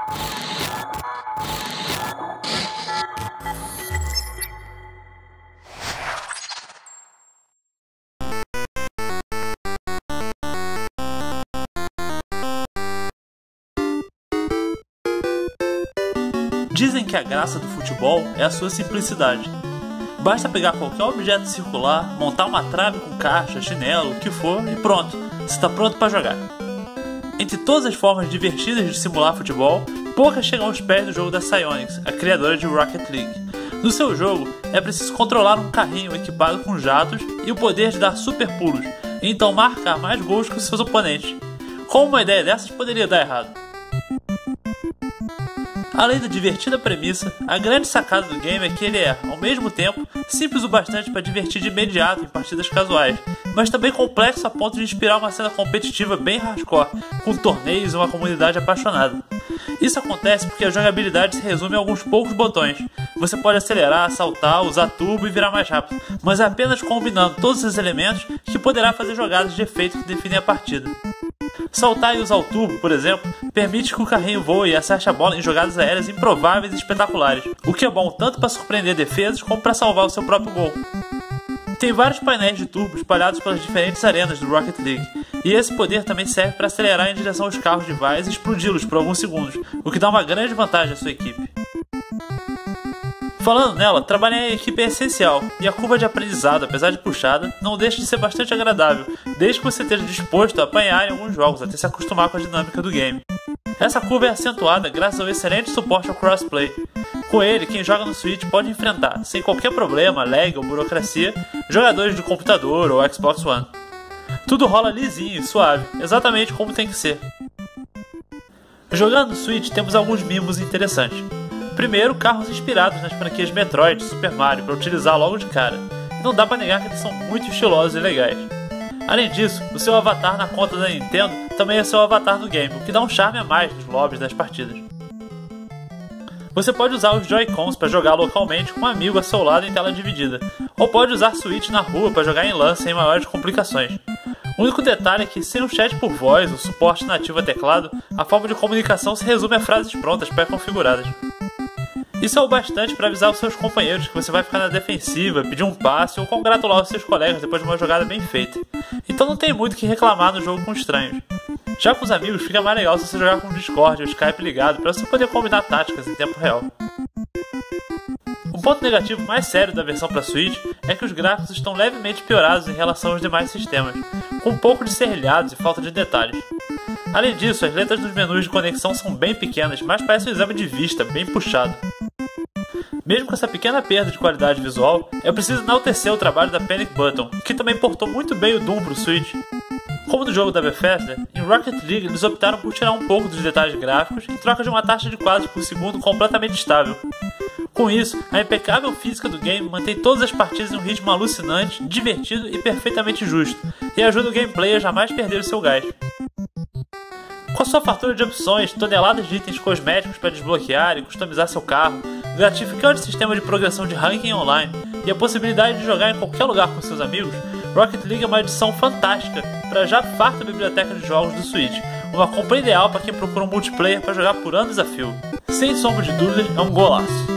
Dizem que a graça do futebol é a sua simplicidade. Basta pegar qualquer objeto circular, montar uma trave com caixa, chinelo, o que for e pronto, você está pronto para jogar. Entre todas as formas divertidas de simular futebol, poucas chegam aos pés do jogo da Psyonix, a criadora de Rocket League. No seu jogo, é preciso controlar um carrinho equipado com jatos e o poder de dar super pulos, e então marcar mais gols que os seus oponentes. Como uma ideia dessas poderia dar errado? Além da divertida premissa, a grande sacada do game é que ele é, ao mesmo tempo, simples o bastante para divertir de imediato em partidas casuais, mas também complexo a ponto de inspirar uma cena competitiva bem hardcore, com torneios e uma comunidade apaixonada. Isso acontece porque a jogabilidade se resume a alguns poucos botões. Você pode acelerar, saltar, usar turbo e virar mais rápido, mas é apenas combinando todos esses elementos que poderá fazer jogadas de efeito que definem a partida. Saltar e usar o turbo, por exemplo, permite que o carrinho voe e acerte a bola em jogadas aéreas improváveis e espetaculares, o que é bom tanto para surpreender defesas como para salvar o seu próprio gol. Tem vários painéis de turbo espalhados pelas diferentes arenas do Rocket League, e esse poder também serve para acelerar em direção aos carros rivais e explodi-los por alguns segundos, o que dá uma grande vantagem à sua equipe. Falando nela, trabalhar em equipe é essencial, e a curva de aprendizado, apesar de puxada, não deixa de ser bastante agradável, desde que você esteja disposto a apanhar em alguns jogos até se acostumar com a dinâmica do game. Essa curva é acentuada graças ao excelente suporte ao crossplay. Com ele, quem joga no Switch pode enfrentar, sem qualquer problema, lag ou burocracia, jogadores de computador ou Xbox One. Tudo rola lisinho e suave, exatamente como tem que ser. Jogando no Switch temos alguns mimos interessantes. Primeiro, carros inspirados nas franquias Metroid e Super Mario para utilizar logo de cara. E não dá para negar que eles são muito estilosos e legais. Além disso, o seu avatar na conta da Nintendo também é seu avatar do game, o que dá um charme a mais nos lobbies das partidas. Você pode usar os Joy-Cons para jogar localmente com um amigo a seu lado em tela dividida, ou pode usar Switch na rua para jogar em LAN sem maiores complicações. O único detalhe é que, sem um chat por voz ou suporte nativo a teclado, a forma de comunicação se resume a frases prontas pré-configuradas. Isso é o bastante para avisar os seus companheiros que você vai ficar na defensiva, pedir um passe ou congratular os seus colegas depois de uma jogada bem feita. Então não tem muito o que reclamar no jogo com estranhos. Já com os amigos fica mais legal se você jogar com o Discord ou o Skype ligado para você poder combinar táticas em tempo real. Um ponto negativo mais sério da versão para Switch é que os gráficos estão levemente piorados em relação aos demais sistemas, com um pouco de serrilhados e falta de detalhes. Além disso, as letras dos menus de conexão são bem pequenas, mas parece um exame de vista bem puxado. Mesmo com essa pequena perda de qualidade visual, é preciso enaltecer o trabalho da Panic Button, que também portou muito bem o Doom para o Switch. Como no jogo da Bethesda, em Rocket League eles optaram por tirar um pouco dos detalhes gráficos em troca de uma taxa de quadros por segundo completamente estável. Com isso, a impecável física do game mantém todas as partidas em um ritmo alucinante, divertido e perfeitamente justo, e ajuda o gameplay a jamais perder o seu gás. Com a sua fartura de opções, toneladas de itens cosméticos para desbloquear e customizar seu carro, o gratificante sistema de progressão de ranking online e a possibilidade de jogar em qualquer lugar com seus amigos, Rocket League é uma adição fantástica para a já farta biblioteca de jogos do Switch, uma compra ideal para quem procura um multiplayer para jogar por anos a fio. Sem sombra de dúvidas, é um golaço.